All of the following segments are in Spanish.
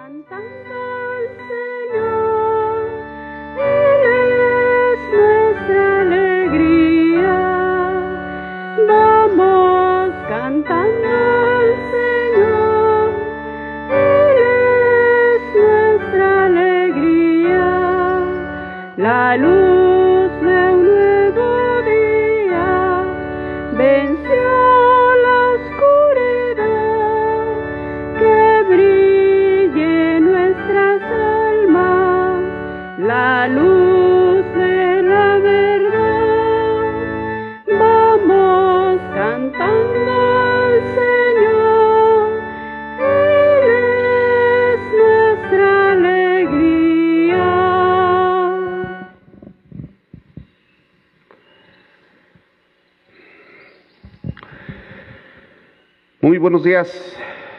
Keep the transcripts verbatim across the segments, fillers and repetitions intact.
Cantando al Señor, Él es nuestra alegría. Vamos cantando al Señor, Él es nuestra alegría. La luz de un nuevo día venció la oscuridad. Que brille nuestras almas la luz de la verdad. Vamos cantando al Señor, Él es nuestra alegría. Muy buenos días.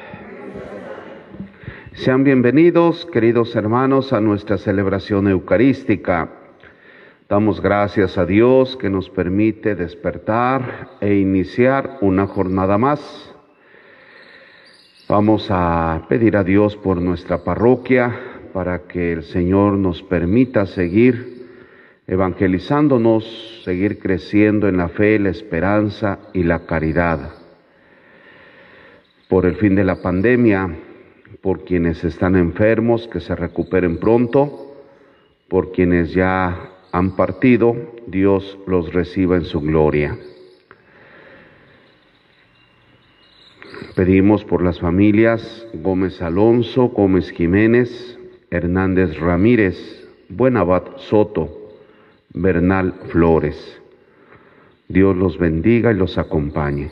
Sean bienvenidos, queridos hermanos, a nuestra celebración eucarística. Damos gracias a Dios que nos permite despertar e iniciar una jornada más. Vamos a pedir a Dios por nuestra parroquia para que el Señor nos permita seguir evangelizándonos, seguir creciendo en la fe, la esperanza y la caridad. Por el fin de la pandemia, por quienes están enfermos, que se recuperen pronto, por quienes ya han partido, Dios los reciba en su gloria. Pedimos por las familias Gómez Alonso, Gómez Jiménez, Hernández Ramírez, Buenabat Soto, Bernal Flores. Dios los bendiga y los acompañe.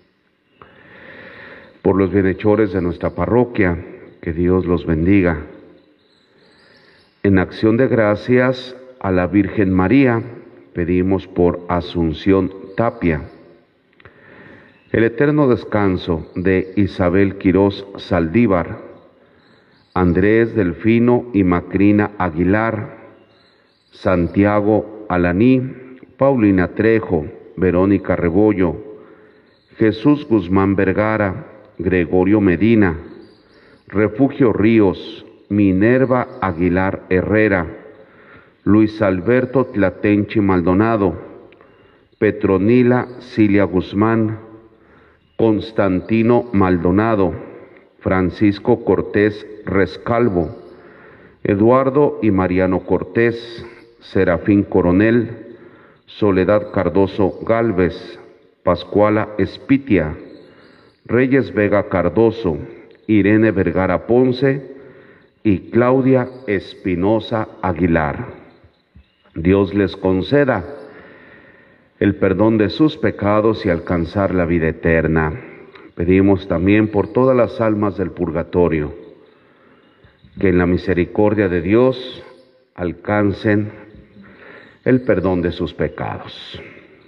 Por los bienhechores de nuestra parroquia, que Dios los bendiga. En acción de gracias a la Virgen María, pedimos por Asunción Tapia. El eterno descanso de Isabel Quirós Saldívar, Andrés Delfino y Macrina Aguilar, Santiago Alaní, Paulina Trejo, Verónica Rebollo, Jesús Guzmán Vergara, Gregorio Medina, Refugio Ríos, Minerva Aguilar Herrera, Luis Alberto Tlatenchi Maldonado, Petronila Cilia Guzmán, Constantino Maldonado, Francisco Cortés Rescalvo, Eduardo y Mariano Cortés, Serafín Coronel, Soledad Cardoso Gálvez, Pascuala Espitia, Reyes Vega Cardoso, Irene Vergara Ponce y Claudia Espinosa Aguilar. Dios les conceda el perdón de sus pecados y alcanzar la vida eterna. Pedimos también por todas las almas del purgatorio, que en la misericordia de Dios alcancen el perdón de sus pecados.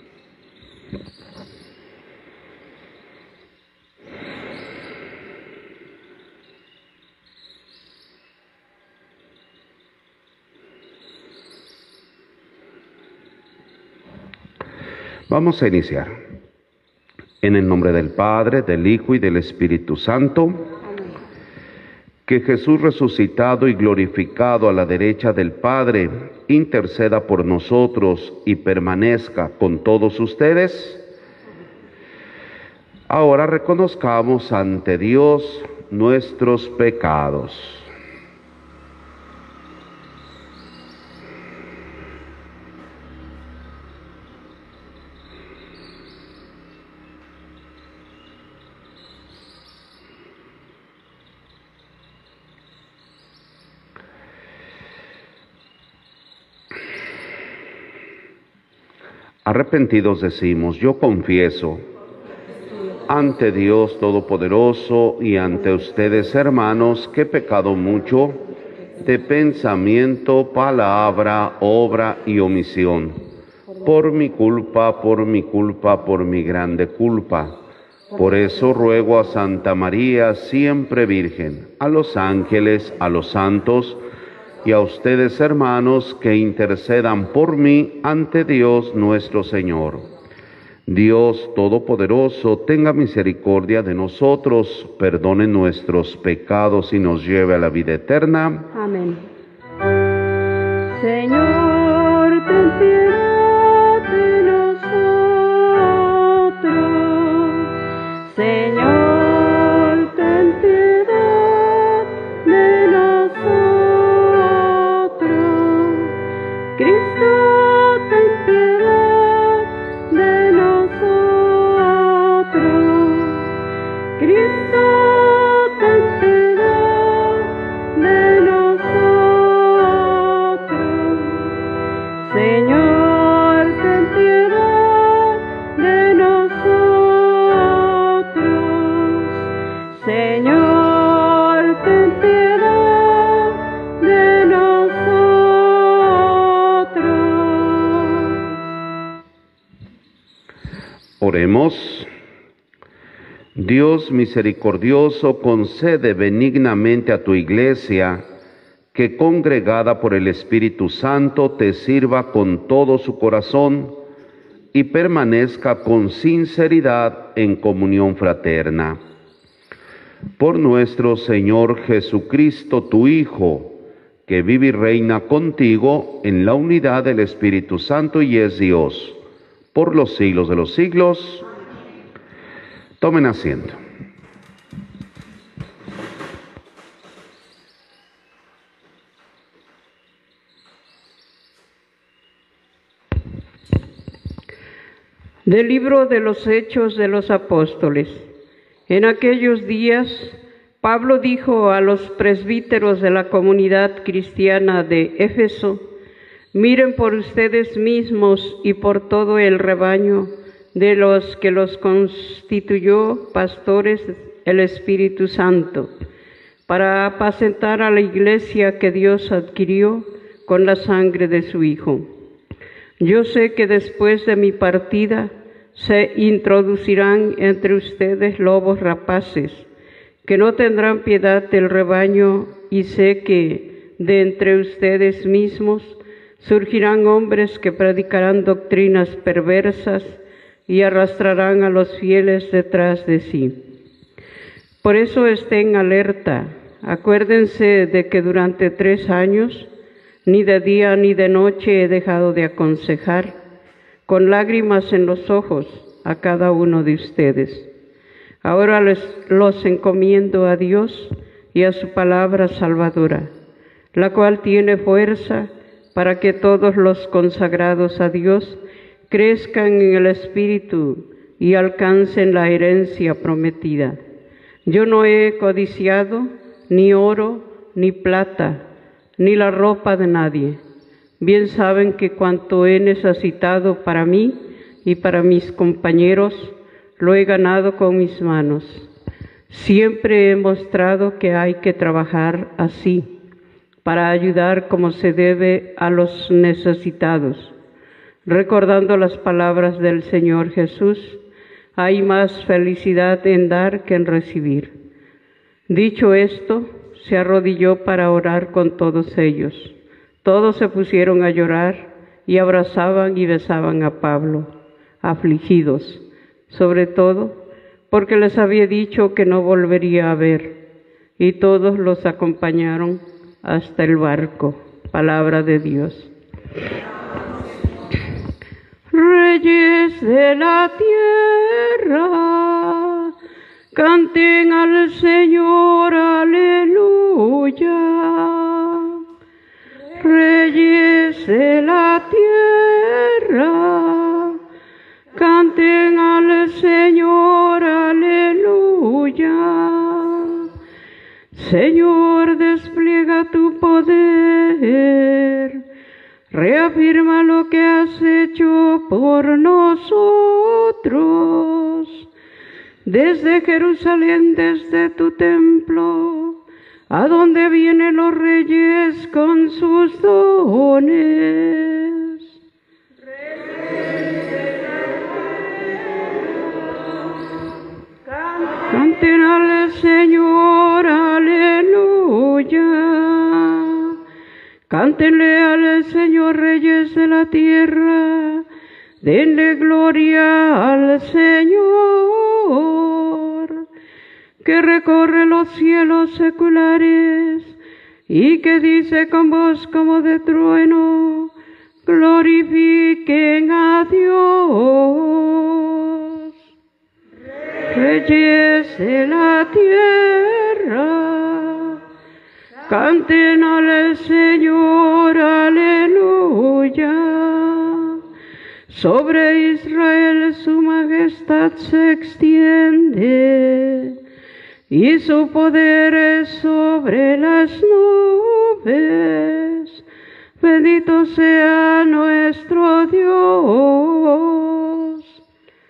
Vamos a iniciar. En el nombre del Padre, del Hijo y del Espíritu Santo. Amén. Que Jesús resucitado y glorificado a la derecha del Padre, interceda por nosotros y permanezca con todos ustedes. Ahora reconozcamos ante Dios nuestros pecados. Arrepentidos decimos, yo confieso ante Dios Todopoderoso y ante ustedes, hermanos, que he pecado mucho de pensamiento, palabra, obra y omisión. Por mi culpa, por mi culpa, por mi grande culpa. Por eso ruego a Santa María, siempre Virgen, a los ángeles, a los santos, y a ustedes, hermanos, que intercedan por mí ante Dios nuestro Señor. Dios Todopoderoso, tenga misericordia de nosotros, perdone nuestros pecados y nos lleve a la vida eterna. Amén. Señor, ten piedad de nosotros. Señor, ten piedad de nosotros. Cristo, ten piedad de nosotros. Cristo, ten piedad de nosotros. Señor, ten piedad de nosotros. Señor, ten piedad de nosotros. Oremos. Dios misericordioso, concede benignamente a tu Iglesia que, congregada por el Espíritu Santo, te sirva con todo su corazón y permanezca con sinceridad en comunión fraterna. Por nuestro Señor Jesucristo, tu Hijo, que vive y reina contigo en la unidad del Espíritu Santo y es Dios, por los siglos de los siglos. Tomen asiento. Del libro de los Hechos de los Apóstoles. En aquellos días, Pablo dijo a los presbíteros de la comunidad cristiana de Éfeso: miren por ustedes mismos y por todo el rebaño de los que los constituyó pastores el Espíritu Santo, para apacentar a la iglesia que Dios adquirió con la sangre de su Hijo. Yo sé que después de mi partida se introducirán entre ustedes lobos rapaces, que no tendrán piedad del rebaño, y sé que de entre ustedes mismos surgirán hombres que predicarán doctrinas perversas y arrastrarán a los fieles detrás de sí. Por eso estén alerta, acuérdense de que durante tres años, ni de día ni de noche he dejado de aconsejar, con lágrimas en los ojos, a cada uno de ustedes. Ahora les, los encomiendo a Dios y a su palabra salvadora, la cual tiene fuerza para que todos los consagrados a Dios crezcan en el Espíritu y alcancen la herencia prometida. Yo no he codiciado ni oro ni plata, ni la ropa de nadie. Bien saben que cuanto he necesitado para mí y para mis compañeros, lo he ganado con mis manos. Siempre he mostrado que hay que trabajar así, para ayudar como se debe a los necesitados. Recordando las palabras del Señor Jesús, hay más felicidad en dar que en recibir. Dicho esto, se arrodilló para orar con todos ellos. Todos se pusieron a llorar y abrazaban y besaban a Pablo, afligidos, sobre todo porque les había dicho que no volvería a ver, y todos los acompañaron hasta el barco. Palabra de Dios. Reyes de la tierra, canten al Señor, aleluya. Reyes de la tierra, canten al Señor, aleluya. Señor, despliega tu poder, reafirma lo que has hecho por nosotros. Desde Jerusalén, desde tu templo, a donde vienen los reyes con sus dones. Canten al Señor, aleluya. Cántenle al Señor, reyes de la tierra. Denle gloria al Señor, que recorre los cielos seculares y que dice con voz como de trueno, glorifiquen a Dios. Reyes de la tierra, canten al Señor, aleluya. Sobre Israel su majestad se extiende y su poder es sobre las nubes. Bendito sea nuestro Dios.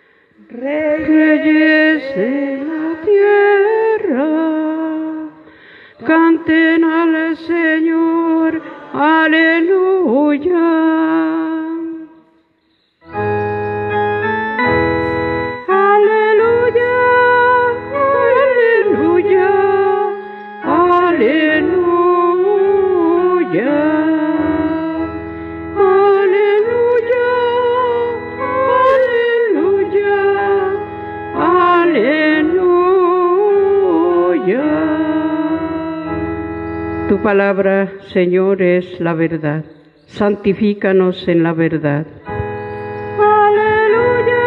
Reyes de la tierra, canten al Señor, aleluya. Tu palabra, Señor, es la verdad. Santifícanos en la verdad. Aleluya,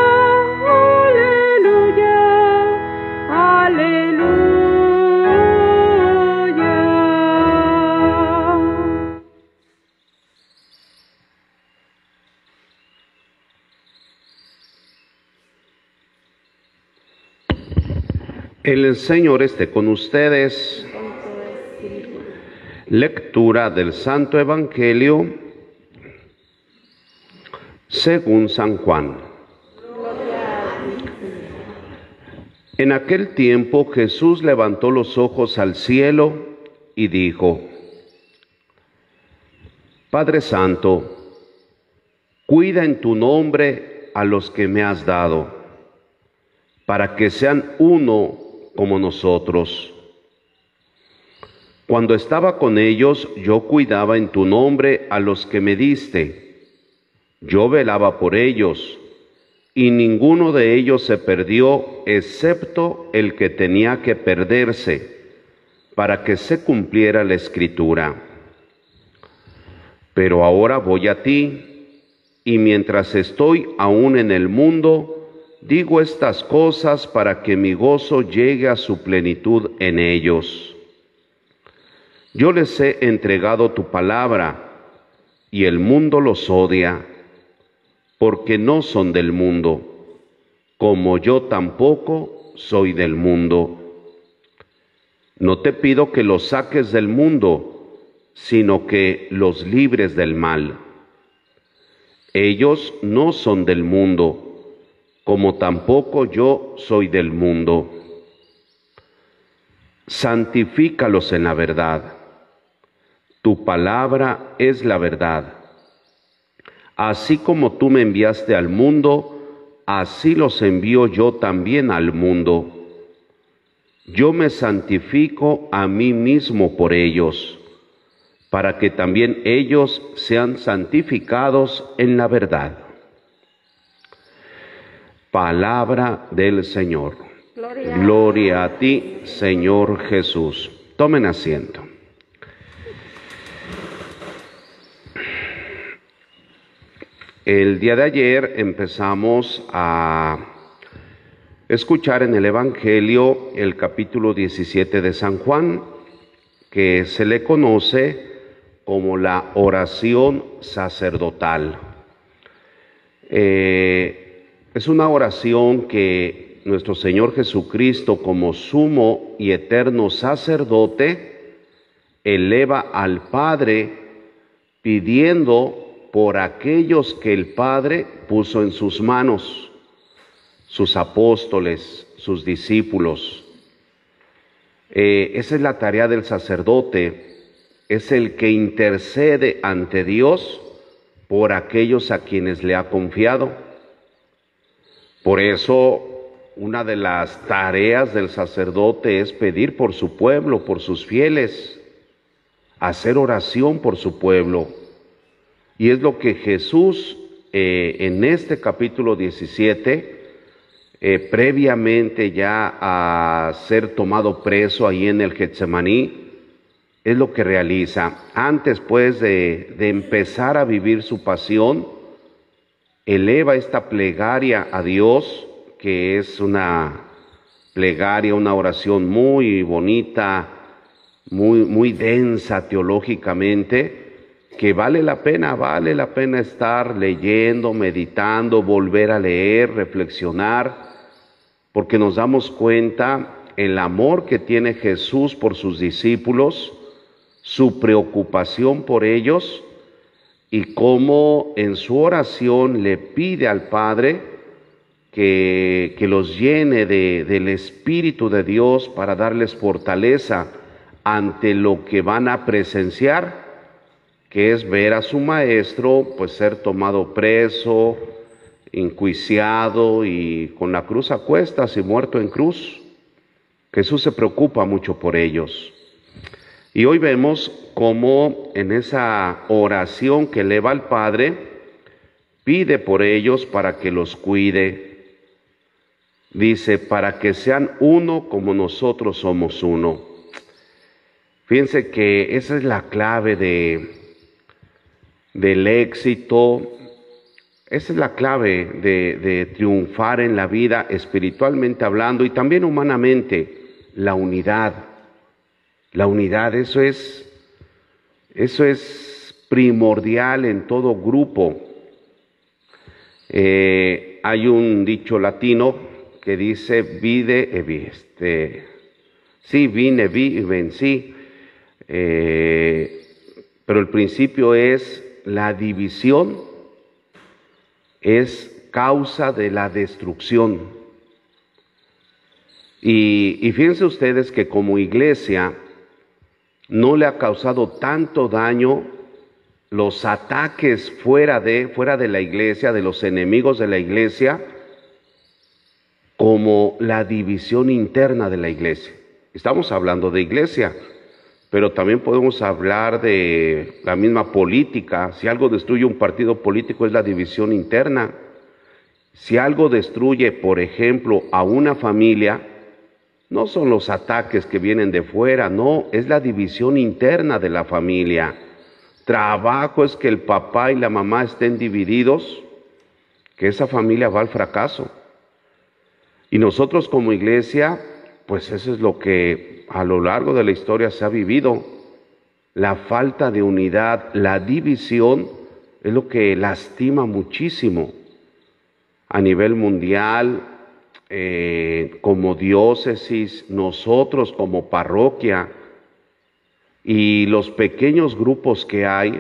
aleluya, aleluya. El Señor esté con ustedes. Lectura del Santo Evangelio según San Juan. En aquel tiempo Jesús levantó los ojos al cielo y dijo: Padre Santo, cuida en tu nombre a los que me has dado, para que sean uno como nosotros. Cuando estaba con ellos, yo cuidaba en tu nombre a los que me diste. Yo velaba por ellos, y ninguno de ellos se perdió, excepto el que tenía que perderse, para que se cumpliera la Escritura. Pero ahora voy a ti, y mientras estoy aún en el mundo, digo estas cosas para que mi gozo llegue a su plenitud en ellos. Yo les he entregado tu palabra, y el mundo los odia, porque no son del mundo, como yo tampoco soy del mundo. No te pido que los saques del mundo, sino que los libres del mal. Ellos no son del mundo, como tampoco yo soy del mundo. Santifícalos en la verdad. Tu palabra es la verdad. Así como tú me enviaste al mundo, así los envío yo también al mundo. Yo me santifico a mí mismo por ellos, para que también ellos sean santificados en la verdad. Palabra del Señor. Gloria, Gloria a ti, Señor Jesús. Tomen asiento. El día de ayer empezamos a escuchar en el Evangelio el capítulo diecisiete de San Juan, que se le conoce como la oración sacerdotal. Eh, es una oración que nuestro Señor Jesucristo, como sumo y eterno sacerdote, eleva al Padre pidiendo por aquellos que el Padre puso en sus manos, sus apóstoles, sus discípulos. Eh, esa es la tarea del sacerdote, es el que intercede ante Dios por aquellos a quienes le ha confiado. Por eso, una de las tareas del sacerdote es pedir por su pueblo, por sus fieles, hacer oración por su pueblo. Y es lo que Jesús eh, en este capítulo diecisiete, eh, previamente ya a ser tomado preso ahí en el Getsemaní, es lo que realiza. Antes pues de, de empezar a vivir su pasión, eleva esta plegaria a Dios, que es una plegaria, una oración muy bonita, muy, muy densa teológicamente, que vale la pena, vale la pena estar leyendo, meditando, volver a leer, reflexionar, porque nos damos cuenta el amor que tiene Jesús por sus discípulos, su preocupación por ellos, y cómo en su oración le pide al Padre que, que los llene de, del Espíritu de Dios para darles fortaleza ante lo que van a presenciar, que es ver a su Maestro pues ser tomado preso, enjuiciado y con la cruz a cuestas y muerto en cruz. Jesús se preocupa mucho por ellos. Y hoy vemos cómo en esa oración que eleva al Padre, pide por ellos para que los cuide. Dice, para que sean uno como nosotros somos uno. Fíjense que esa es la clave de, del éxito, esa es la clave de, de triunfar en la vida espiritualmente hablando y también humanamente, la unidad. La unidad, eso es, eso es primordial en todo grupo. Eh, hay un dicho latino que dice, vide, este, sí, vine, vi y vencí. Eh, pero el principio es la división, es causa de la destrucción. Y, y fíjense ustedes que como iglesia, no le ha causado tanto daño los ataques fuera de, fuera de la iglesia, de los enemigos de la iglesia, como la división interna de la iglesia. Estamos hablando de iglesia, pero también podemos hablar de la misma política. Si algo destruye un partido político es la división interna. Si algo destruye, por ejemplo, a una familia, no son los ataques que vienen de fuera, no, es la división interna de la familia. Trabajo es que el papá y la mamá estén divididos, que esa familia va al fracaso. Y nosotros como iglesia, pues eso es lo que a lo largo de la historia se ha vivido. La falta de unidad, la división, es lo que lastima muchísimo a nivel mundial. Eh, como diócesis, nosotros como parroquia y los pequeños grupos que hay,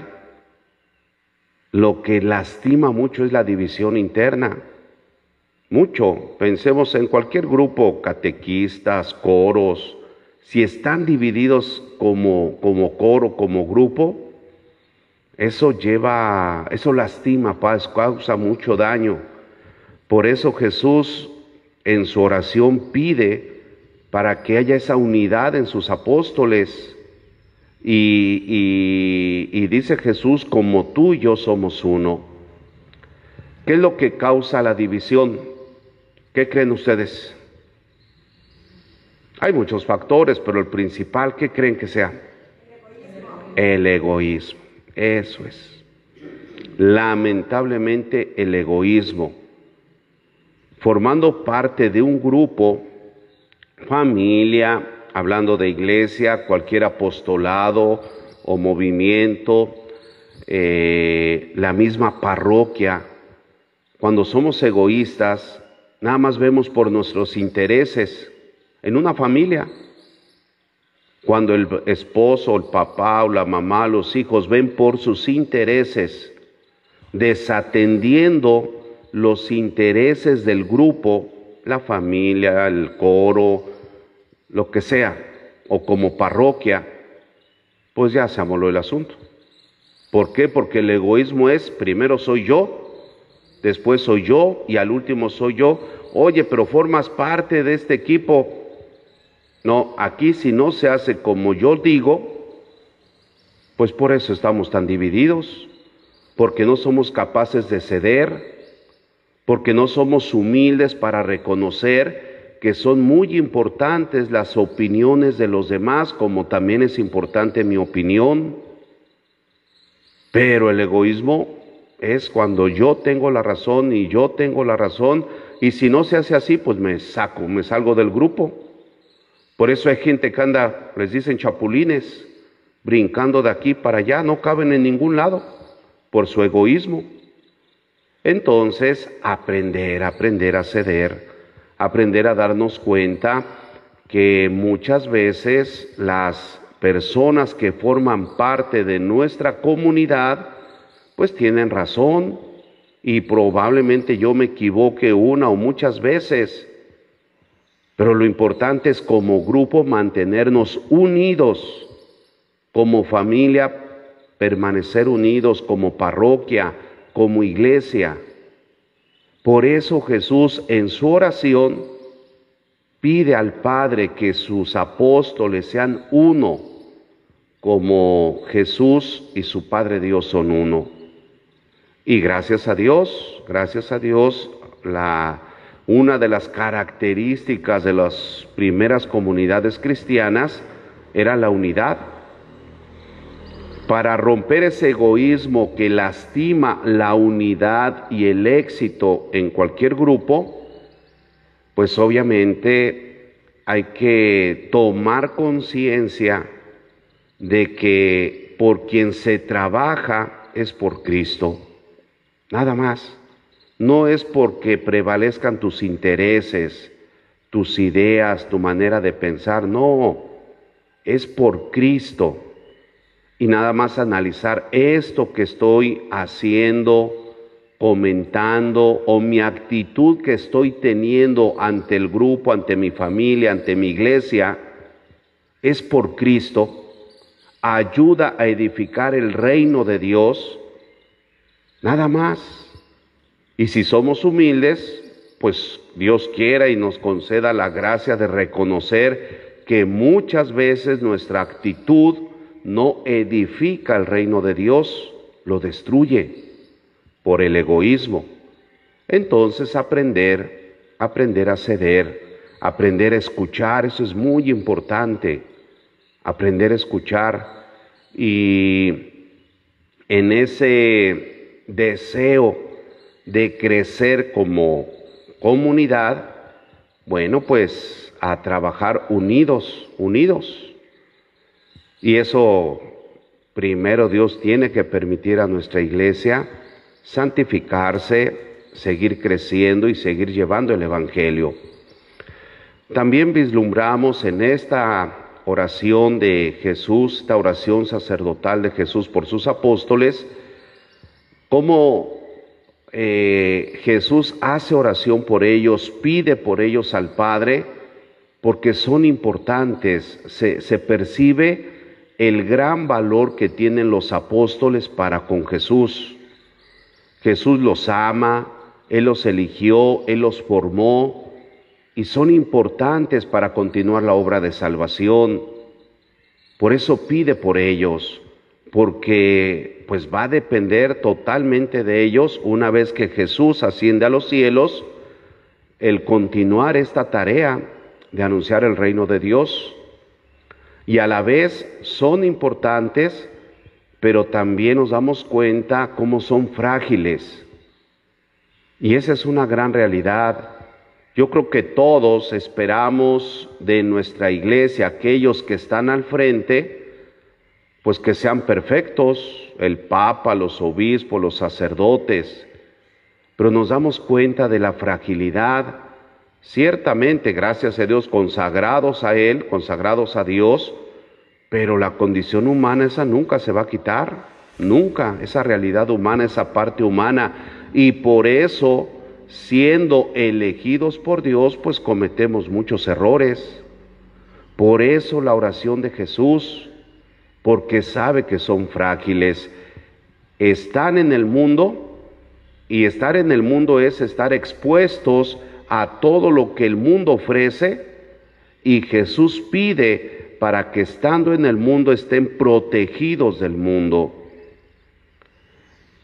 lo que lastima mucho es la división interna. Mucho. Pensemos en cualquier grupo, catequistas, coros, si están divididos como, como coro, como grupo, eso lleva, eso lastima, paz, causa mucho daño. Por eso Jesús en su oración pide para que haya esa unidad en sus apóstoles. Y, y, y dice Jesús, como tú y yo somos uno. ¿Qué es lo que causa la división? ¿Qué creen ustedes? Hay muchos factores, pero el principal, ¿qué creen que sea? El egoísmo. Eso es. Lamentablemente el egoísmo. Formando parte de un grupo, familia, hablando de iglesia, cualquier apostolado o movimiento, eh, la misma parroquia, cuando somos egoístas, nada más vemos por nuestros intereses en una familia. Cuando el esposo, el papá o la mamá, los hijos ven por sus intereses, desatendiendo los intereses del grupo, la familia, el coro, lo que sea, o como parroquia, pues ya se amoló el asunto. ¿Por qué? Porque el egoísmo es, primero soy yo, después soy yo y al último soy yo. Oye, pero formas parte de este equipo. No, aquí si no se hace como yo digo, pues por eso estamos tan divididos. porque no somos capaces de ceder, porque no somos humildes para reconocer que son muy importantes las opiniones de los demás, como también es importante mi opinión. Pero el egoísmo es cuando yo tengo la razón y yo tengo la razón, y si no se hace así, pues me saco, me salgo del grupo. Por eso hay gente que anda, les dicen chapulines, brincando de aquí para allá, no caben en ningún lado, por su egoísmo. Entonces, aprender, aprender a ceder, aprender a darnos cuenta que muchas veces las personas que forman parte de nuestra comunidad, pues tienen razón, y probablemente yo me equivoque una o muchas veces, pero lo importante es como grupo mantenernos unidos, como familia permanecer unidos, como parroquia, como iglesia. Por eso Jesús en su oración pide al Padre que sus apóstoles sean uno, como Jesús y su Padre Dios son uno. Y gracias a Dios, gracias a Dios, la, una de las características de las primeras comunidades cristianas era la unidad. Para romper ese egoísmo que lastima la unidad y el éxito en cualquier grupo, pues obviamente hay que tomar conciencia de que por quien se trabaja es por Cristo, nada más. No es porque prevalezcan tus intereses, tus ideas, tu manera de pensar, no, es por Cristo. Y nada más analizar esto que estoy haciendo, comentando, o mi actitud que estoy teniendo ante el grupo, ante mi familia, ante mi iglesia, es por Cristo, ayuda a edificar el reino de Dios, nada más. Y si somos humildes, pues Dios quiera y nos conceda la gracia de reconocer que muchas veces nuestra actitud no edifica el reino de Dios, lo destruye por el egoísmo. Entonces aprender, aprender a ceder, aprender a escuchar, eso es muy importante, aprender a escuchar, y en ese deseo de crecer como comunidad, bueno, pues a trabajar unidos, unidos. Y eso, primero Dios tiene que permitir a nuestra iglesia santificarse, seguir creciendo y seguir llevando el Evangelio. También vislumbramos en esta oración de Jesús, esta oración sacerdotal de Jesús por sus apóstoles, cómo eh, Jesús hace oración por ellos, pide por ellos al Padre, porque son importantes, se, se percibe el gran valor que tienen los apóstoles para con Jesús. Jesús los ama, Él los eligió, Él los formó, y son importantes para continuar la obra de salvación. Por eso pide por ellos, porque pues va a depender totalmente de ellos, una vez que Jesús asciende a los cielos, el continuar esta tarea de anunciar el reino de Dios. Y a la vez son importantes, pero también nos damos cuenta cómo son frágiles. Y esa es una gran realidad. Yo creo que todos esperamos de nuestra iglesia, aquellos que están al frente, pues que sean perfectos, el Papa, los obispos, los sacerdotes, pero nos damos cuenta de la fragilidad. Ciertamente, gracias a Dios, consagrados a Él, consagrados a Dios, pero la condición humana esa nunca se va a quitar, nunca, esa realidad humana, esa parte humana, y por eso, siendo elegidos por Dios, pues cometemos muchos errores. Por eso la oración de Jesús, porque sabe que son frágiles, están en el mundo, y estar en el mundo es estar expuestos a todo lo que el mundo ofrece, y Jesús pide para que estando en el mundo estén protegidos del mundo.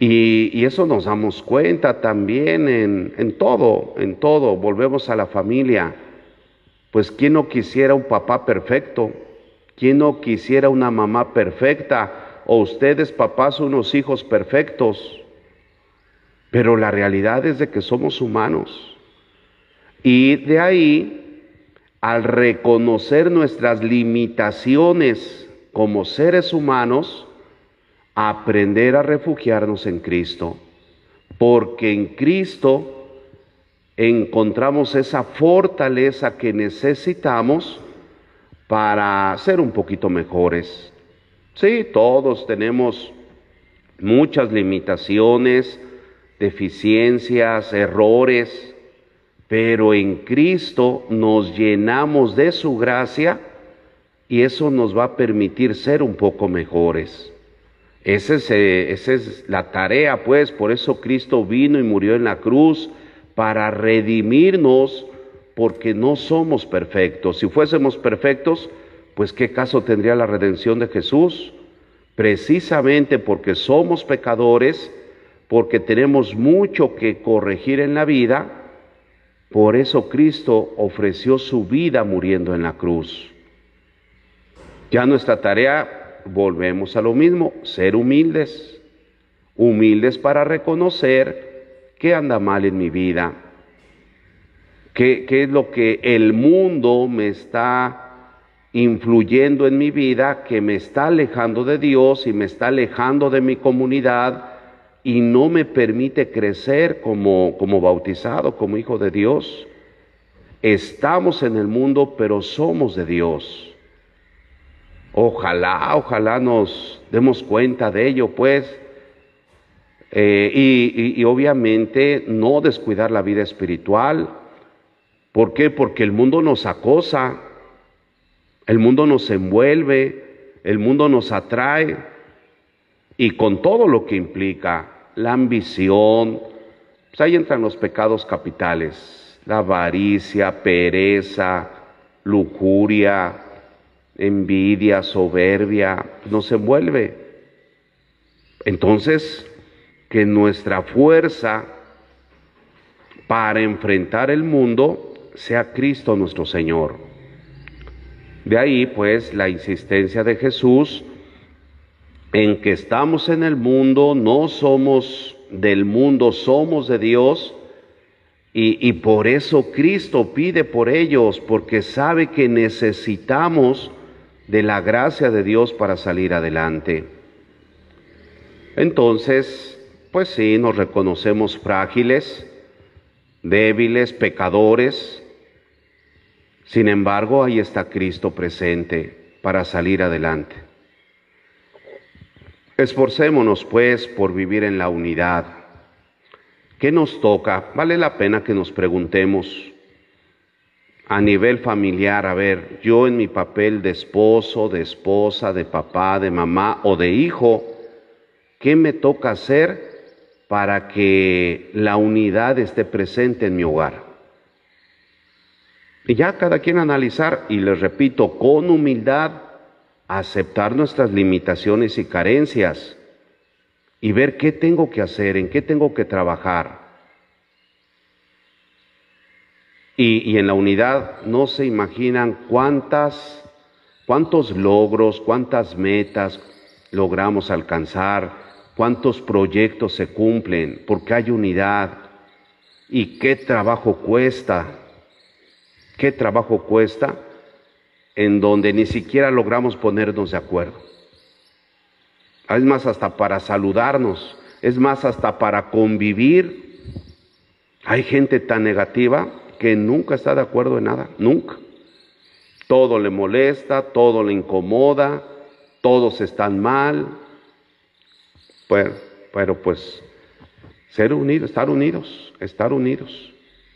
Y, y eso nos damos cuenta también en, en todo, en todo. Volvemos a la familia. Pues ¿quién no quisiera un papá perfecto? ¿Quién no quisiera una mamá perfecta? O ustedes, papás, unos hijos perfectos. Pero la realidad es de que somos humanos. Y de ahí, al reconocer nuestras limitaciones como seres humanos, aprender a refugiarnos en Cristo, porque en Cristo encontramos esa fortaleza que necesitamos para ser un poquito mejores. Sí, todos tenemos muchas limitaciones, deficiencias, errores, pero en Cristo nos llenamos de su gracia y eso nos va a permitir ser un poco mejores. Esa es, eh, esa es la tarea, pues, por eso Cristo vino y murió en la cruz, para redimirnos, porque no somos perfectos. Si fuésemos perfectos, pues ¿qué caso tendría la redención de Jesús? Precisamente porque somos pecadores, porque tenemos mucho que corregir en la vida, por eso Cristo ofreció su vida muriendo en la cruz. Ya nuestra tarea, volvemos a lo mismo, ser humildes, humildes para reconocer qué anda mal en mi vida, qué, qué es lo que el mundo me está influyendo en mi vida, que me está alejando de Dios y me está alejando de mi comunidad y no me permite crecer como, como bautizado, como hijo de Dios. Estamos en el mundo, pero somos de Dios. Ojalá, ojalá nos demos cuenta de ello, pues, eh, y, y, y obviamente no descuidar la vida espiritual. ¿Por qué? Porque el mundo nos acosa, el mundo nos envuelve, el mundo nos atrae, y con todo lo que implica, la ambición, pues ahí entran los pecados capitales, la avaricia, pereza, lujuria, envidia, soberbia, nos envuelve. Entonces, que nuestra fuerza para enfrentar el mundo sea Cristo nuestro Señor. De ahí, pues, la insistencia de Jesús en que estamos en el mundo, no somos del mundo, somos de Dios, y, y por eso Cristo pide por ellos, porque sabe que necesitamos de la gracia de Dios para salir adelante. Entonces, pues sí, nos reconocemos frágiles, débiles, pecadores. Sin embargo, ahí está Cristo presente para salir adelante. Esforcémonos, pues, por vivir en la unidad. ¿Qué nos toca? Vale la pena que nos preguntemos a nivel familiar, a ver, yo en mi papel de esposo, de esposa, de papá, de mamá o de hijo, ¿qué me toca hacer para que la unidad esté presente en mi hogar? Y ya cada quien analizar, y les repito, con humildad, aceptar nuestras limitaciones y carencias, y ver qué tengo que hacer, en qué tengo que trabajar. Y, y en la unidad no se imaginan cuántas, cuántos logros, cuántas metas logramos alcanzar, cuántos proyectos se cumplen, porque hay unidad. Y qué trabajo cuesta, qué trabajo cuesta en donde ni siquiera logramos ponernos de acuerdo. Es más, hasta para saludarnos, es más, hasta para convivir. Hay gente tan negativa que nunca está de acuerdo en nada, nunca. Todo le molesta, todo le incomoda, todos están mal. Pero, pero pues, ser unidos, estar unidos, estar unidos.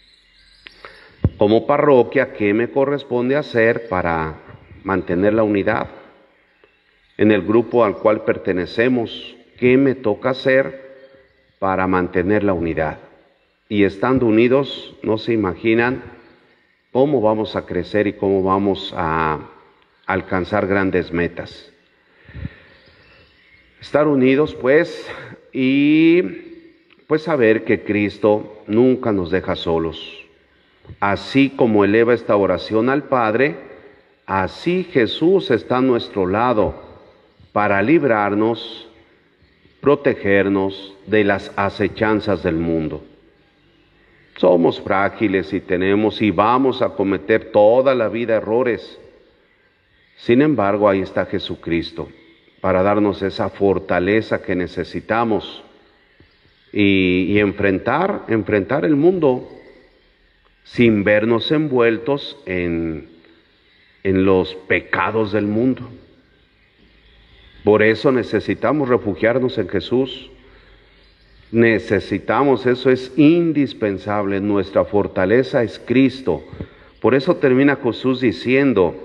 Como parroquia, ¿qué me corresponde hacer para mantener la unidad? En el grupo al cual pertenecemos, ¿qué me toca hacer para mantener la unidad? Y estando unidos, no se imaginan cómo vamos a crecer y cómo vamos a alcanzar grandes metas. Estar unidos, pues, y pues saber que Cristo nunca nos deja solos. Así como eleva esta oración al Padre, así Jesús está a nuestro lado para librarnos, protegernos de las acechanzas del mundo. Somos frágiles y tenemos y vamos a cometer toda la vida errores. Sin embargo, ahí está Jesucristo para darnos esa fortaleza que necesitamos y, y enfrentar, enfrentar el mundo sin vernos envueltos en, en los pecados del mundo. Por eso necesitamos refugiarnos en Jesús. Necesitamos, eso es indispensable. Nuestra fortaleza es Cristo. Por eso termina Jesús diciendo,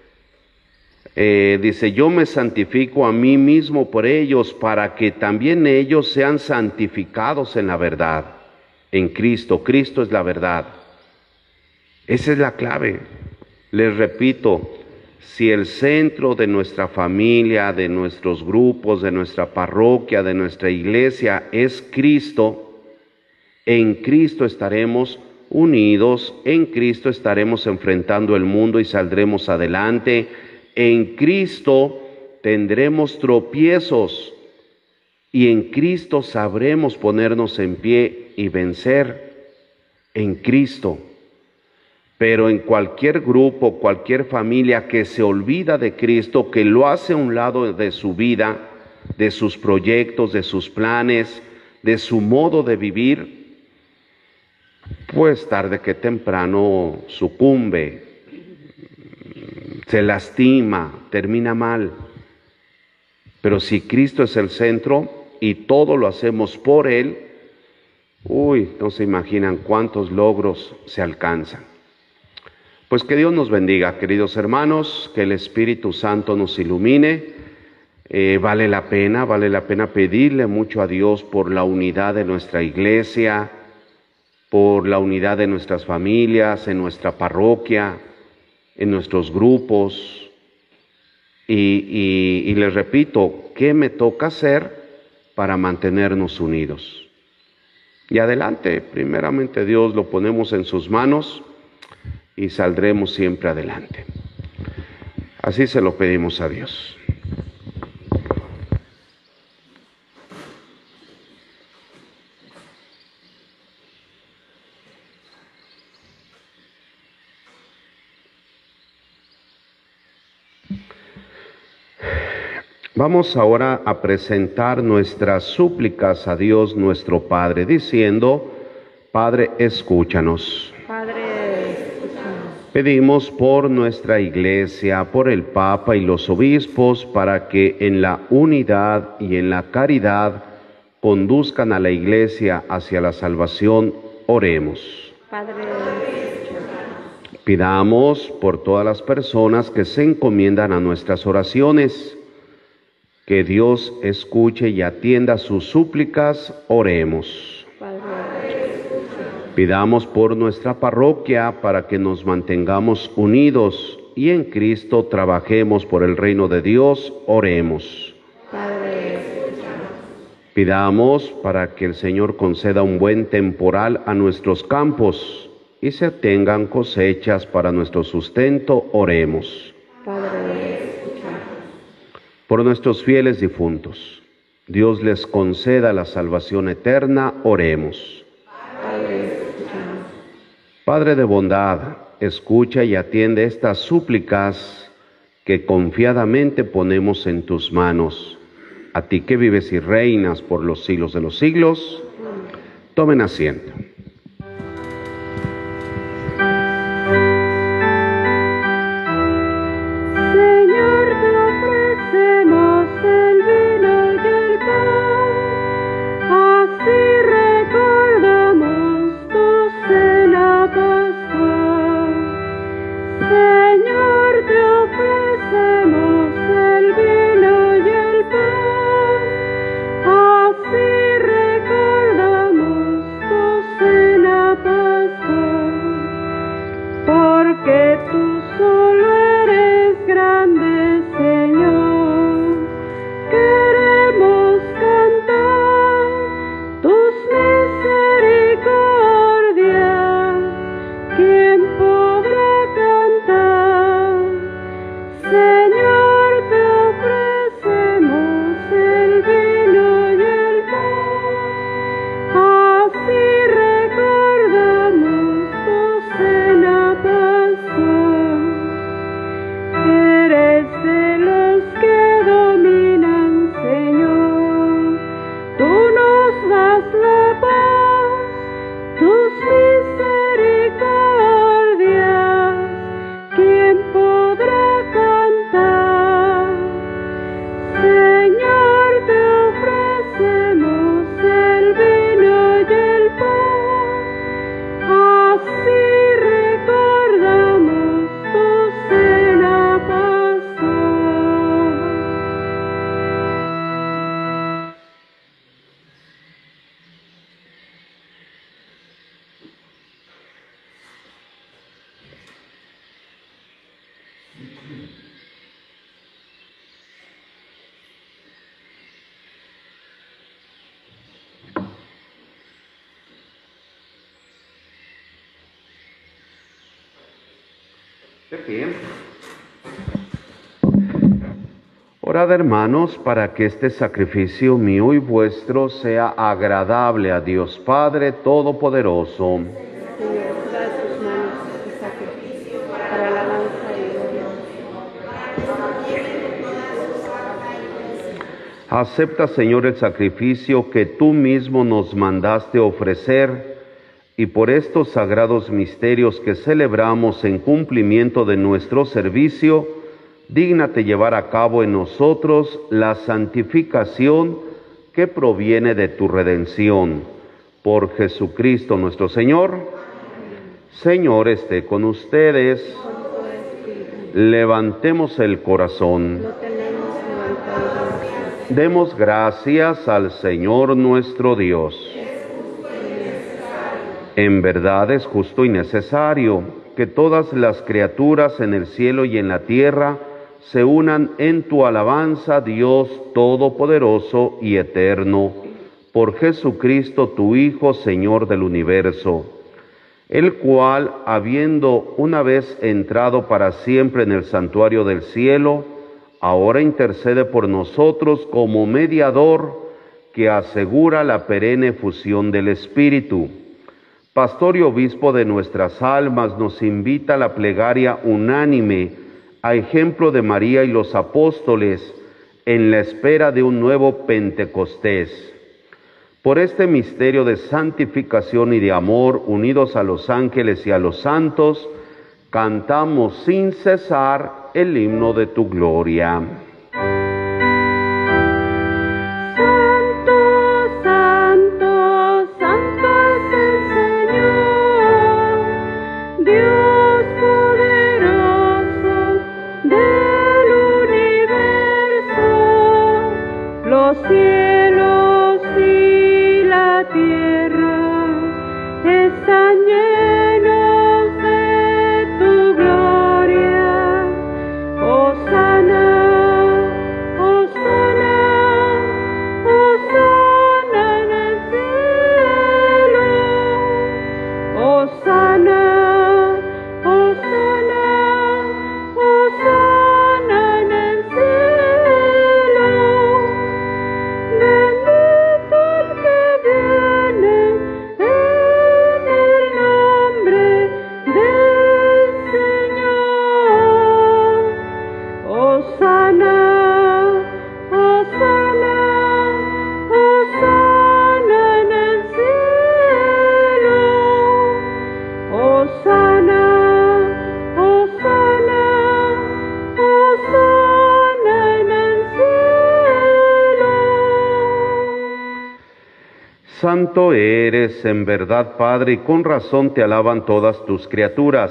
eh, dice, yo me santifico a mí mismo por ellos, para que también ellos sean santificados en la verdad. En Cristo, Cristo es la verdad. Esa es la clave. Les repito, si el centro de nuestra familia, de nuestros grupos, de nuestra parroquia, de nuestra iglesia es Cristo, en Cristo estaremos unidos, en Cristo estaremos enfrentando el mundo y saldremos adelante, en Cristo tendremos tropiezos y en Cristo sabremos ponernos en pie y vencer, en Cristo. Pero en cualquier grupo, cualquier familia que se olvida de Cristo, que lo hace a un lado de su vida, de sus proyectos, de sus planes, de su modo de vivir, pues tarde que temprano sucumbe, se lastima, termina mal. Pero si Cristo es el centro y todo lo hacemos por Él, uy, no se imaginan cuántos logros se alcanzan. Pues que Dios nos bendiga, queridos hermanos, que el Espíritu Santo nos ilumine. Eh, vale la pena, vale la pena pedirle mucho a Dios por la unidad de nuestra iglesia, por la unidad de nuestras familias, en nuestra parroquia, en nuestros grupos. Y, y, y les repito, ¿qué me toca hacer para mantenernos unidos? Y adelante, primeramente Dios lo ponemos en sus manos y saldremos siempre adelante. Así se lo pedimos a Dios. Vamos ahora a presentar nuestras súplicas a Dios nuestro Padre, diciendo, Padre, escúchanos. Padre, Pedimos por nuestra iglesia, por el Papa y los obispos, para que en la unidad y en la caridad conduzcan a la iglesia hacia la salvación. Oremos. Padre, Pidamos por todas las personas que se encomiendan a nuestras oraciones, que Dios escuche y atienda sus súplicas. Oremos. Padre, Pidamos por nuestra parroquia para que nos mantengamos unidos y en Cristo trabajemos por el reino de Dios. Oremos. Padre, Pidamos para que el Señor conceda un buen temporal a nuestros campos y se tengan cosechas para nuestro sustento. Oremos. Padre, Por nuestros fieles difuntos, Dios les conceda la salvación eterna. Oremos. Padre de bondad, escucha y atiende estas súplicas que confiadamente ponemos en tus manos. A ti que vives y reinas por los siglos de los siglos, tomen asiento. Queremos cantar De pie. Orad, hermanos, para que este sacrificio mío y vuestro sea agradable a Dios Padre Todopoderoso. Señor, da a tus manos este sacrificio para alabanza y gloria. Acepta, Señor, el sacrificio que tú mismo nos mandaste ofrecer, y por estos sagrados misterios que celebramos en cumplimiento de nuestro servicio, dígnate llevar a cabo en nosotros la santificación que proviene de tu redención. Por Jesucristo nuestro Señor. Señor, esté con ustedes. Levantemos el corazón. Lo tenemos levantado. Demos gracias al Señor nuestro Dios. En verdad es justo y necesario que todas las criaturas en el cielo y en la tierra se unan en tu alabanza, Dios Todopoderoso y Eterno, por Jesucristo tu Hijo, Señor del universo, el cual, habiendo una vez entrado para siempre en el santuario del cielo, ahora intercede por nosotros como mediador que asegura la perenne fusión del Espíritu. Pastor y obispo de nuestras almas, nos invita a la plegaria unánime, a ejemplo de María y los apóstoles, en la espera de un nuevo Pentecostés. Por este misterio de santificación y de amor, unidos a los ángeles y a los santos, cantamos sin cesar el himno de tu gloria. Santo eres en verdad, Padre, y con razón te alaban todas tus criaturas,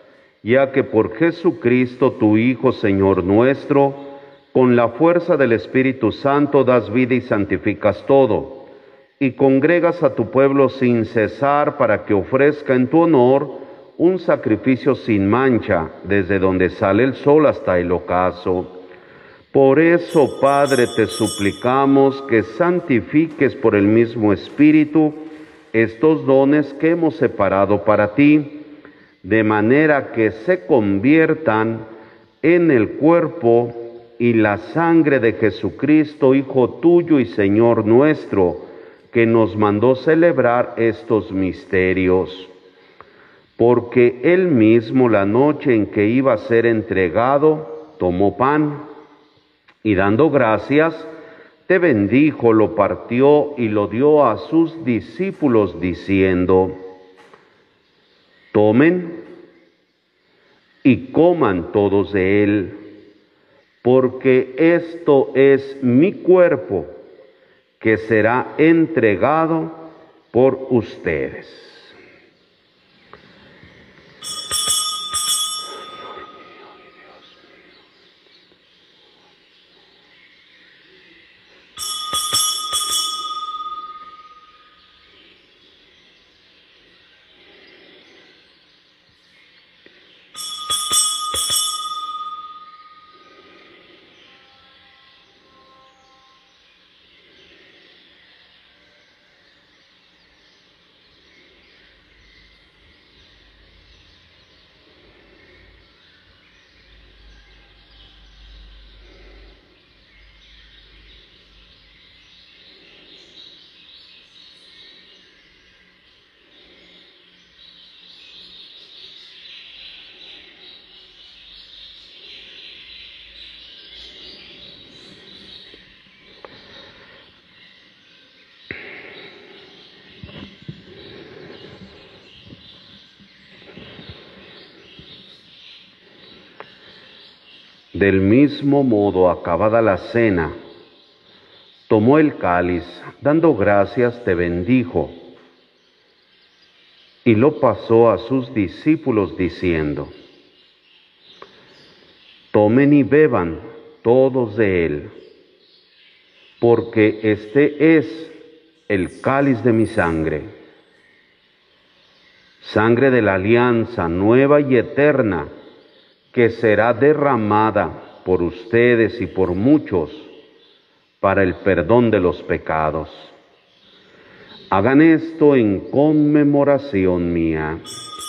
ya que por Jesucristo, tu Hijo, Señor nuestro, con la fuerza del Espíritu Santo das vida y santificas todo, y congregas a tu pueblo sin cesar para que ofrezca en tu honor un sacrificio sin mancha, desde donde sale el sol hasta el ocaso. Por eso, Padre, te suplicamos que santifiques por el mismo Espíritu estos dones que hemos separado para ti, de manera que se conviertan en el cuerpo y la sangre de Jesucristo, Hijo tuyo y Señor nuestro, que nos mandó celebrar estos misterios. Porque Él mismo, la noche en que iba a ser entregado, tomó pan, y dando gracias, te bendijo, lo partió y lo dio a sus discípulos diciendo: tomen y coman todos de él, porque esto es mi cuerpo, que será entregado por ustedes. Del mismo modo, acabada la cena, tomó el cáliz, dando gracias, te bendijo, y lo pasó a sus discípulos diciendo: tomen y beban todos de él, porque este es el cáliz de mi sangre, sangre de la alianza nueva y eterna, que será derramada por ustedes y por muchos para el perdón de los pecados. Hagan esto en conmemoración mía.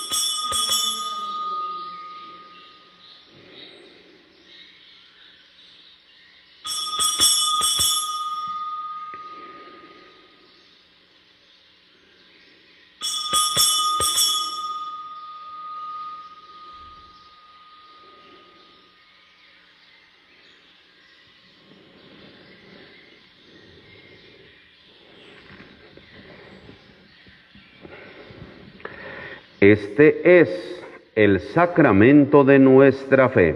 Este es el sacramento de nuestra fe.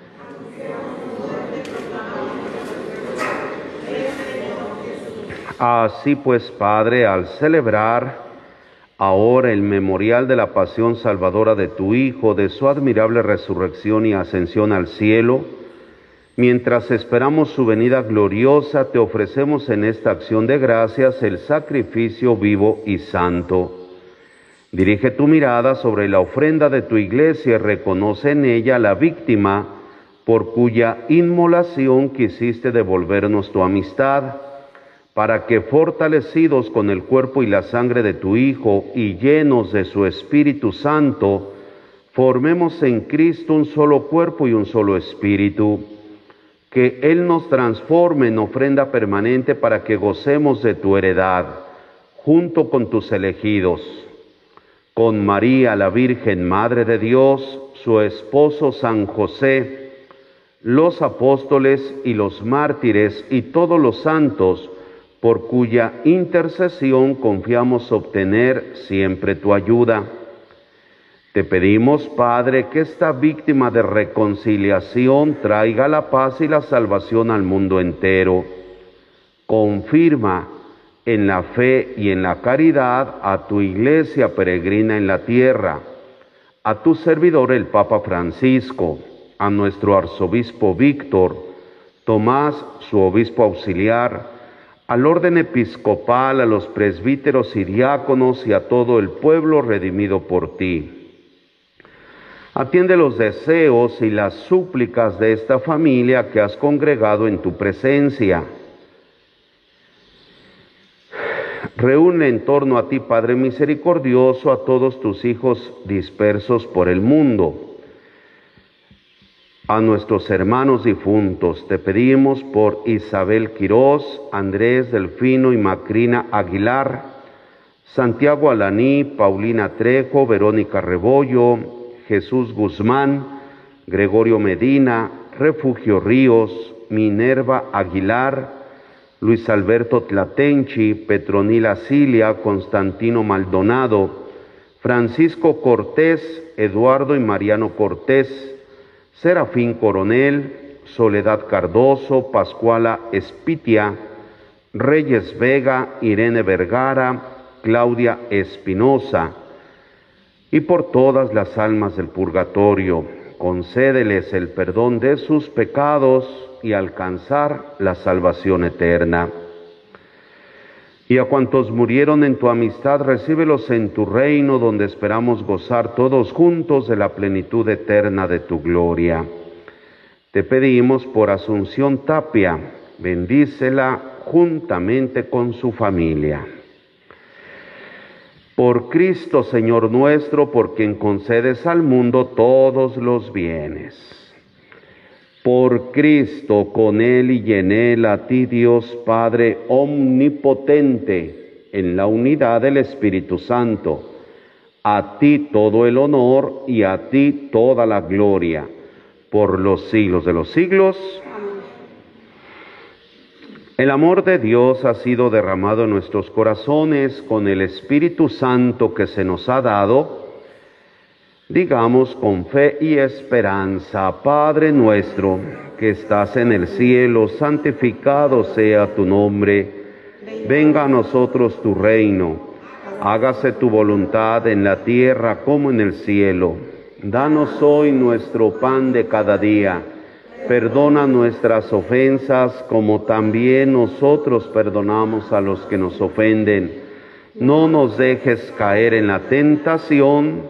Así pues, Padre, al celebrar ahora el memorial de la pasión salvadora de tu Hijo, de su admirable resurrección y ascensión al cielo, mientras esperamos su venida gloriosa, te ofrecemos en esta acción de gracias el sacrificio vivo y santo. Dirige tu mirada sobre la ofrenda de tu iglesia y reconoce en ella la víctima por cuya inmolación quisiste devolvernos tu amistad, para que, fortalecidos con el cuerpo y la sangre de tu Hijo y llenos de su Espíritu Santo, formemos en Cristo un solo cuerpo y un solo espíritu. Que Él nos transforme en ofrenda permanente para que gocemos de tu heredad, junto con tus elegidos, con María, la Virgen Madre de Dios, su esposo San José, los apóstoles y los mártires y todos los santos, por cuya intercesión confiamos obtener siempre tu ayuda. Te pedimos, Padre, que esta víctima de reconciliación traiga la paz y la salvación al mundo entero. Confirma en la fe y en la caridad a tu iglesia peregrina en la tierra, a tu servidor el Papa Francisco, a nuestro arzobispo Víctor, Tomás, su obispo auxiliar, al orden episcopal, a los presbíteros y diáconos y a todo el pueblo redimido por ti. Atiende los deseos y las súplicas de esta familia que has congregado en tu presencia. Reúne en torno a ti, Padre misericordioso, a todos tus hijos dispersos por el mundo. A nuestros hermanos difuntos te pedimos por Isabel Quirós, Andrés Delfino y Macrina Aguilar, Santiago Alaní, Paulina Trejo, Verónica Rebollo, Jesús Guzmán, Gregorio Medina, Refugio Ríos, Minerva Aguilar, Luis Alberto Tlatenchi, Petronila Cilia, Constantino Maldonado, Francisco Cortés, Eduardo y Mariano Cortés, Serafín Coronel, Soledad Cardoso, Pascuala Espitia, Reyes Vega, Irene Vergara, Claudia Espinosa, y por todas las almas del purgatorio, concédeles el perdón de sus pecados y alcanzar la salvación eterna. Y a cuantos murieron en tu amistad, recíbelos en tu reino, donde esperamos gozar todos juntos de la plenitud eterna de tu gloria. Te pedimos por Asunción Tapia, bendícela juntamente con su familia. Por Cristo, Señor nuestro, por quien concedes al mundo todos los bienes. Por Cristo, con Él y en Él, a ti, Dios Padre omnipotente, en la unidad del Espíritu Santo, a ti todo el honor y a ti toda la gloria, por los siglos de los siglos. Amén. El amor de Dios ha sido derramado en nuestros corazones con el Espíritu Santo que se nos ha dado. Digamos con fe y esperanza: Padre nuestro, que estás en el cielo, santificado sea tu nombre. Venga a nosotros tu reino. Hágase tu voluntad en la tierra como en el cielo. Danos hoy nuestro pan de cada día. Perdona nuestras ofensas como también nosotros perdonamos a los que nos ofenden. No nos dejes caer en la tentación.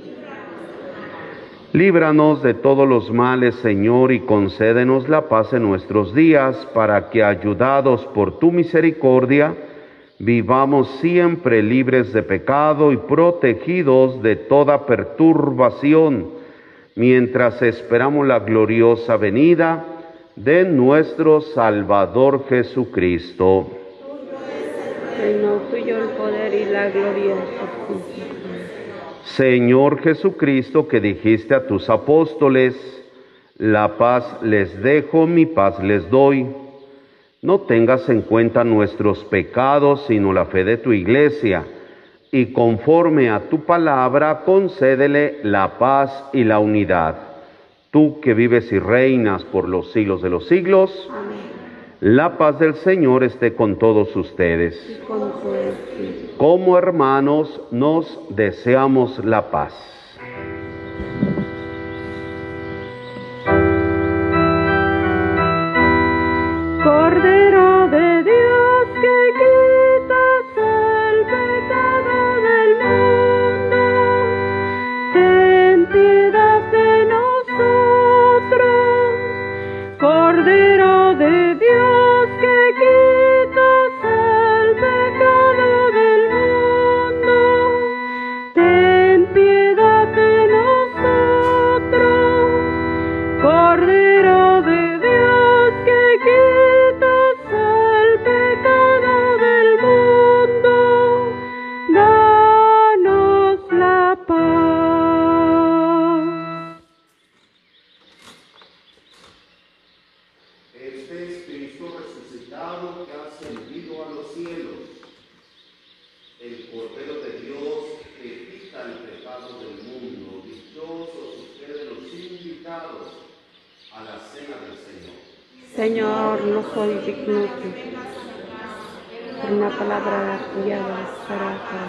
Líbranos de todos los males, Señor, y concédenos la paz en nuestros días, para que, ayudados por tu misericordia, vivamos siempre libres de pecado y protegidos de toda perturbación, mientras esperamos la gloriosa venida de nuestro Salvador Jesucristo. Reino tuyo el poder y la gloria. Señor Jesucristo, que dijiste a tus apóstoles: la paz les dejo, mi paz les doy. No tengas en cuenta nuestros pecados, sino la fe de tu iglesia, y conforme a tu palabra, concédele la paz y la unidad. Tú que vives y reinas por los siglos de los siglos, amén. La paz del Señor esté con todos ustedes. Y con tu espíritu. Como hermanos, nos deseamos la paz. Cordero de Dios, que quitas el pecado del mundo, ten piedad de nosotros. Cordero de Dios, que quitas el pecado del mundo, ten piedad de nosotros. Cordero de Dios, que quitas el pecado del mundo, danos la paz. Este es Cristo resucitado, que ha ascendido a los cielos, el Cordero de Dios que quita el pecado del mundo. Dichosos ustedes los invitados a la cena del Señor. Señor, no soy digno que por una palabra tuya bastará para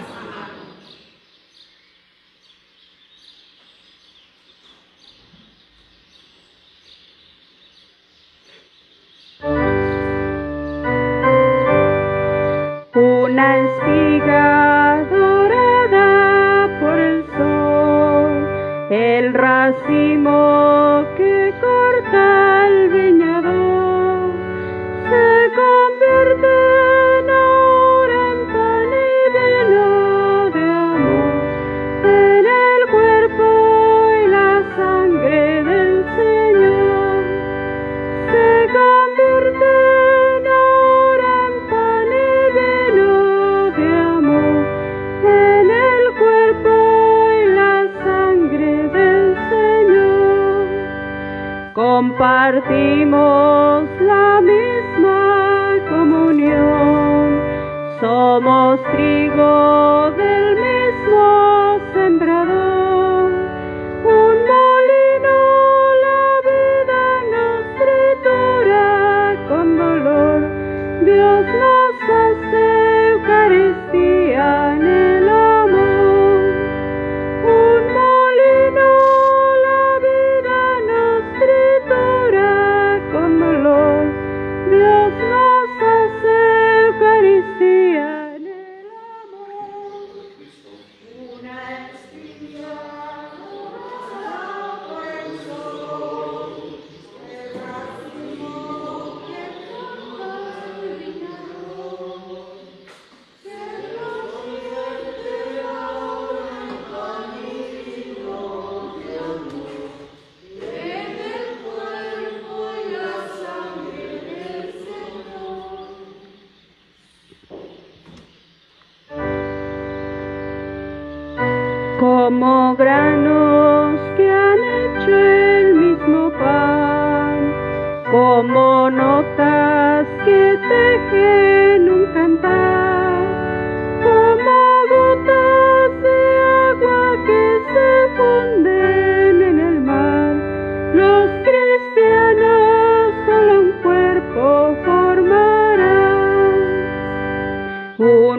una espiga dorada por el sol, el racimo que corta el viñador, se convierte en ahora en pan y vino de amor, en el cuerpo y la sangre del Señor, se convierte en ahora en pan y vino de amor, en el cuerpo y la sangre del Señor. Compartimos la misma comunión, somos trigo del mismo sembrador. Un molino la vida nos tritura con dolor, Dios nos hace Eucaristía en el amor. Un molino la vida nos tritura con dolor, Dios nos hace Eucaristía en el amor. Una espiga dorada por el sol, el racimo que corta el viñador, se convierte ahora en pan y vino de amor, en el cuerpo y la sangre del Señor. Como granos que han hecho el mismo pan, como notas que tejen un cantar, como gotas de agua que se funden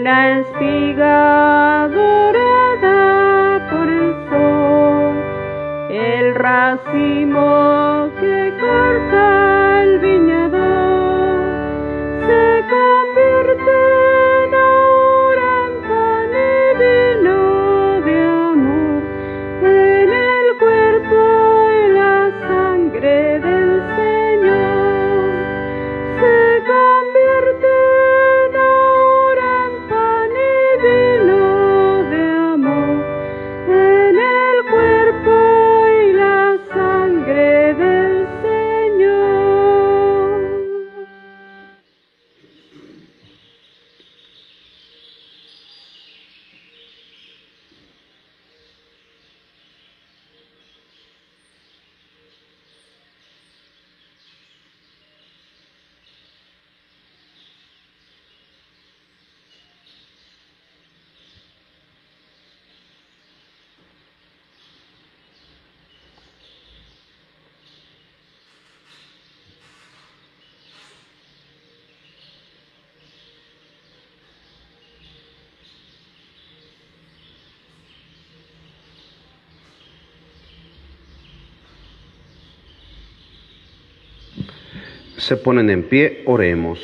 la espiga dorada por el sol, el racimo que corta el viñador, se convierte en ahora en pan y vino de amor, en el cuerpo y la sangre del Señor, se convierte en ahora en pan y vino de amor, en el cuerpo y la sangre del Señor. Se ponen en pie, oremos.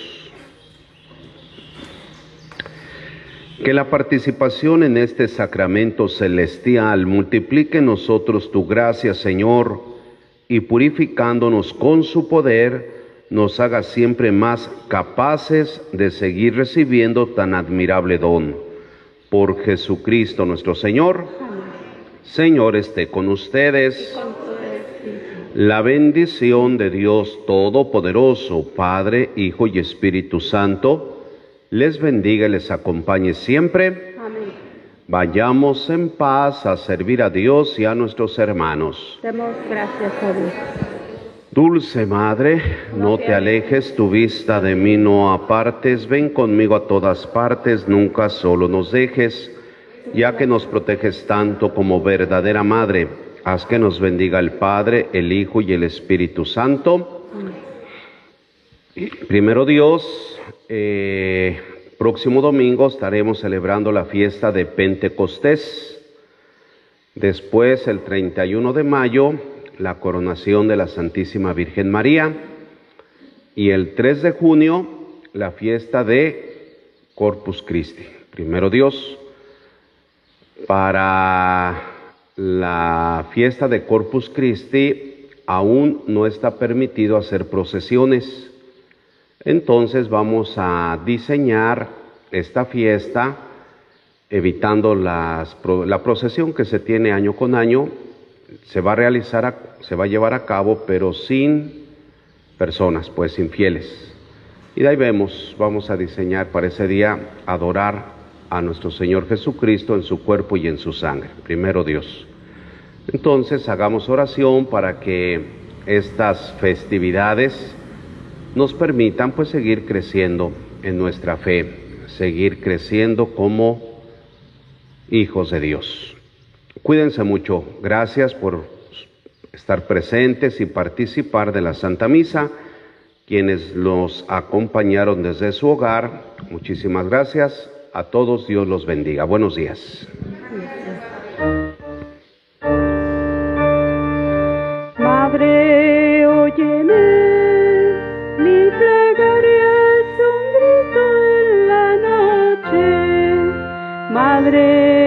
Que la participación en este sacramento celestial multiplique en nosotros tu gracia, Señor, y purificándonos con su poder, nos haga siempre más capaces de seguir recibiendo tan admirable don. Por Jesucristo nuestro Señor. Amén. Señor esté con ustedes. La bendición de Dios Todopoderoso, Padre, Hijo y Espíritu Santo, les bendiga y les acompañe siempre. Amén. Vayamos en paz a servir a Dios y a nuestros hermanos. Demos gracias a Dios. Dulce Madre, no te alejes tu vista de mí, no apartes, ven conmigo a todas partes, nunca solo nos dejes, ya que nos proteges tanto como verdadera Madre. Haz que nos bendiga el Padre, el Hijo y el Espíritu Santo. Amén. Primero Dios, eh, próximo domingo estaremos celebrando la fiesta de Pentecostés. Después, el treinta y uno de mayo, la coronación de la Santísima Virgen María. Y el tres de junio, la fiesta de Corpus Christi. Primero Dios, para la fiesta de Corpus Christi aún no está permitido hacer procesiones. Entonces vamos a diseñar esta fiesta evitando las, la procesión que se tiene año con año. Se va a realizar, se va a llevar a cabo, pero sin personas, pues sin fieles. Y de ahí vemos, vamos a diseñar para ese día adorar a nuestro Señor Jesucristo en su cuerpo y en su sangre. Primero Dios. Entonces hagamos oración para que estas festividades nos permitan pues seguir creciendo en nuestra fe, seguir creciendo como hijos de Dios. Cuídense mucho. Gracias por estar presentes y participar de la Santa Misa. Quienes los acompañaron desde su hogar, muchísimas gracias. A todos Dios los bendiga. Buenos días. Madre, óyeme, mi plegaria es un grito en la noche. Madre,